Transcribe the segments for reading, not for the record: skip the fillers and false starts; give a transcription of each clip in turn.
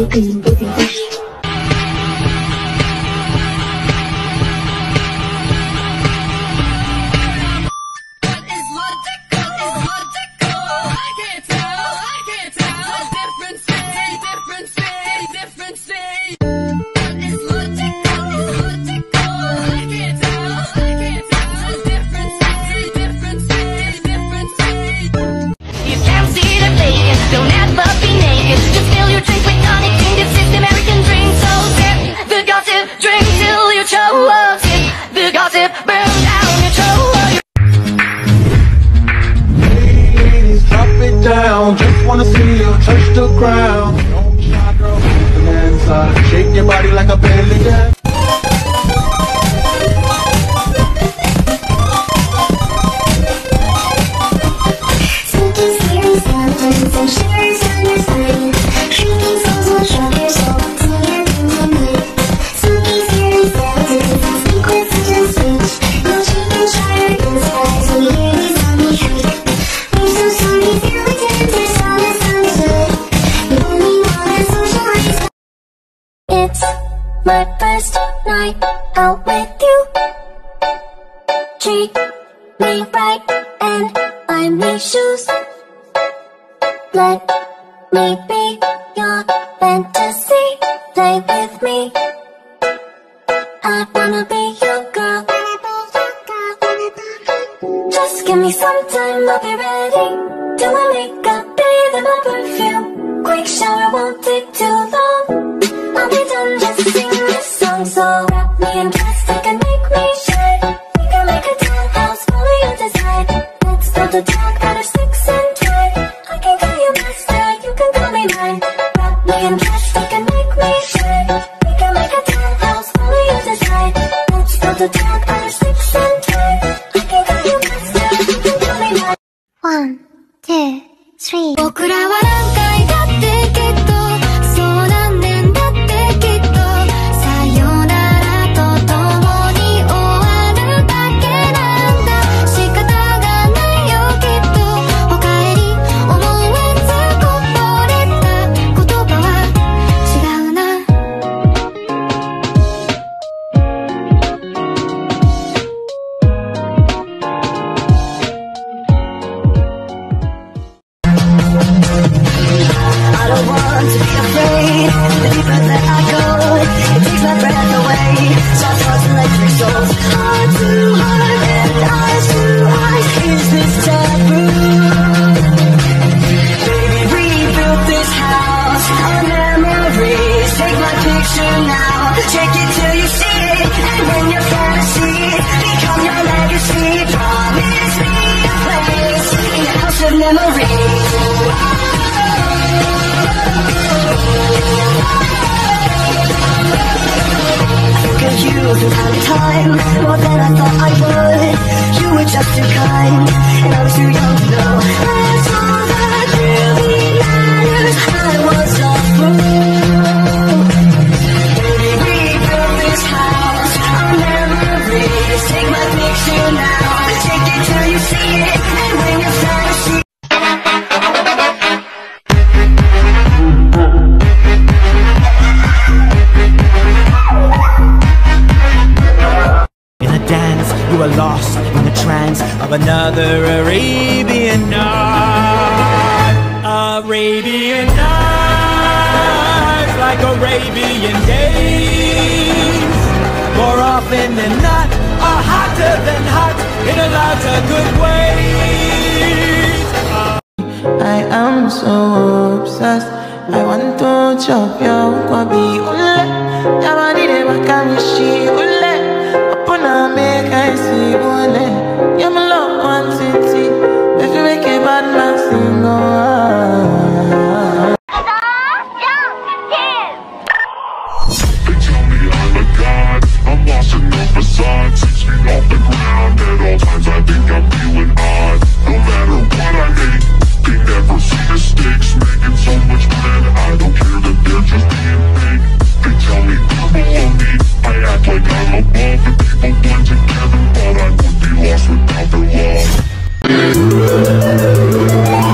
Just wanna see you touch the ground. Don't shy, girl, inside. Shake your body like a belly dance. My first night out with you. Treat me right and buy me shoes. Let me be your fantasy. Play with me. I wanna be your girl. Just give me some time, I'll be ready. Do my makeup, bathe in my perfume. Quick shower won't take too long. I'll be done, just sing this song. So wrap me in plastic and make me shine. We can make a dollhouse, follow your design. Let's build a dog out of sticks and twine. I can call you master, you can call me mine. Wrap me in plastic and make me shine. We can make a dollhouse, follow your design. Let's build a dog out of sticks and twine. I can call you master, you can call me mine. 1, 2, 3. 僕らは何回だってきっとそう何年だってきっとさよならとともに終わるだけなんだ仕方がないよきっとおかえり思わずこぼれた言葉は違うな I don't want to be afraid. The deeper that I go, it takes my breath away. Soft hearts and electric souls, heart to heart and eyes to eyes. Is this taboo? Baby, rebuild this house on memories. Take my picture now, take it till you see it. And when your fantasy become your legacy, promise me a place in your house of memories. You from time to time, more than I thought I would. You were just too kind, and I was too young to know. That's all that really matters. I was a fool. Baby, rebuild this house on memories. Take my picture now, take it till you see it. And when your fantasy you are lost in the trance of another Arabian night. Arabian nights, like Arabian days. More often than not, are hotter than hot in a lot of good ways. I am so obsessed. I want to chop your kwabi ule. Yabadi de wakamishi ule. Upuna make I see ule. You're my love quantity. If you make a bad man sing, They tell me I'm a god. I'm lost in the facade. 6 feet off the ground. At all times I think I'm feeling odd. No matter what I make, they never see mistakes. Making so much bread, I don't care that they're just being fake. They tell me they're below me. I act like I'm above. The people blend together, but I would be lost without their love.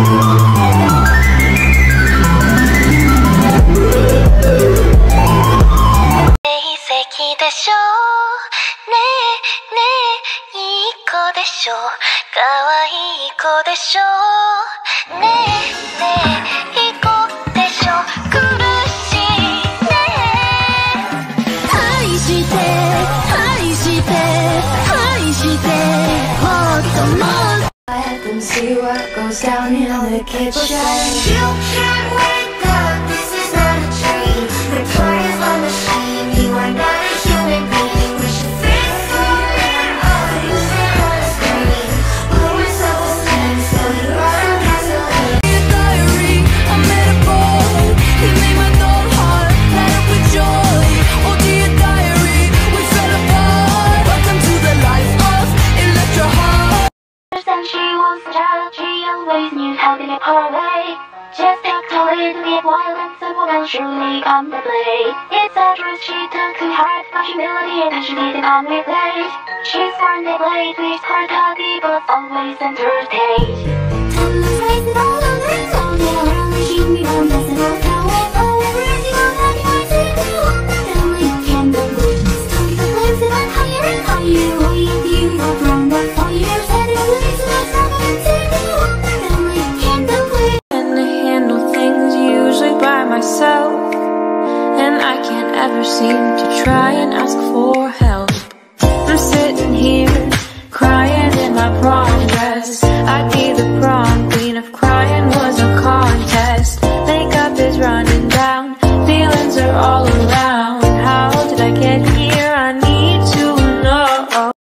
しょねえねえいい子でしょ可愛い子でしょねえねえいい子でしょ苦しいね愛して愛して愛してもっともっと Let them see what goes down in the kitchen. You can't wake up, this is not a dream. The toy is a machine, you are not a human being. We should fix your eyes on a screen. Lower self-esteem, so you are a gasoline. In a diary, I met a boy. He made my dumb heart light up with joy. Oh dear diary, we fell apart. Welcome to the life of Electra Heart. And she was a child, she always knew how to get her way. Just talked a little bit violence and will eventually come to play. It's a truth she took to heart, but humility eventually become replaced. She's born the blade, with her cocky but always entertained. Tell us right that all of her song, yeah, around the sheet, we don't mess it up now. Forever as you go, how do I say to you, I'm not gonna leave candle blue. Stone the flames that I'm higher and higher, waiting you up round the fire. Myself, and I can't ever seem to try and ask for help. I'm sitting here crying in my prom dress. I'd be the prom queen if crying was a contest. Makeup is running down, feelings are all around. How did I get here? I need to know.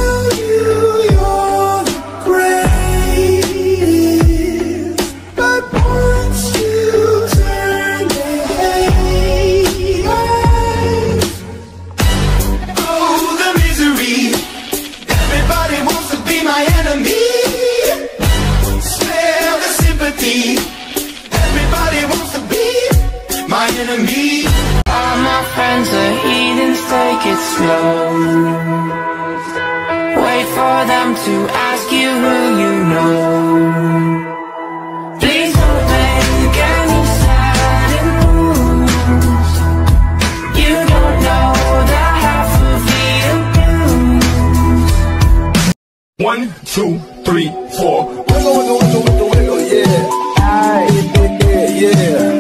Enemy. All my friends are heathens, take it slow. Wait for them to ask you who you know. Please don't make any sudden moves. You don't know the half of the abuse. 1, 2, 3, 4. Wiggle, wiggle, wiggle, wiggle, wiggle, yeah. Yeah.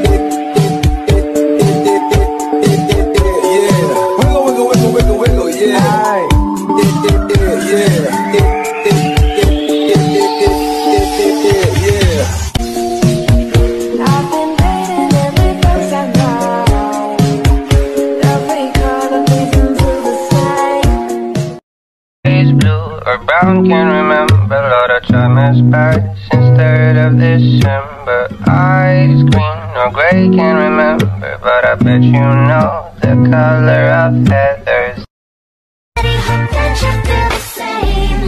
Brown, can't remember, Lord, I try my best since 3rd of December. Eyes green or gray, can't remember, but I bet you know the color of feathers. I hope that you feel the same.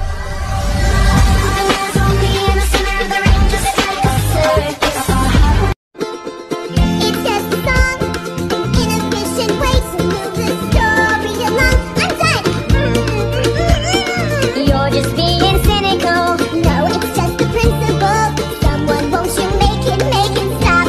The man's only in the center of the ring, just like a circus. It's just a song, inefficient way to move the story along. I'm done. You're just being cynical. No, it's just the principle. Someone won't you make it stop.